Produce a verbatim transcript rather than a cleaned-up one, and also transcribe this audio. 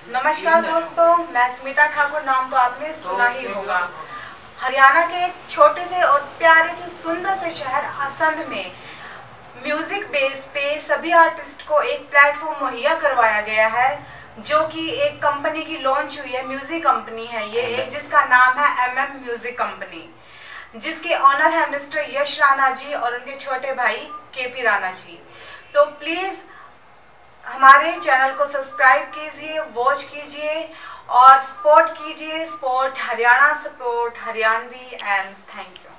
नमस्कार दोस्तों, मैं सुमिता ठाकुर, नाम तो आपने सुना ही होगा। हरियाणा के एक छोटे से और प्यारे से सुंदर से शहर असंध में म्यूजिक बेस पे सभी आर्टिस्ट को एक प्लेटफॉर्म मुहैया करवाया गया है, जो कि एक कंपनी की लॉन्च हुई है। म्यूजिक कंपनी है ये एक, जिसका नाम है एम एम म्यूजिक कंपनी, जिसके ऑनर है मिस्टर यश राणा जी और उनके छोटे भाई के पी राणा जी। तो प्लीज हमारे चैनल को सब्सक्राइब कीजिए, वॉच कीजिए और सपोर्ट कीजिए। Support Haryana, support Haryanvi and thank you.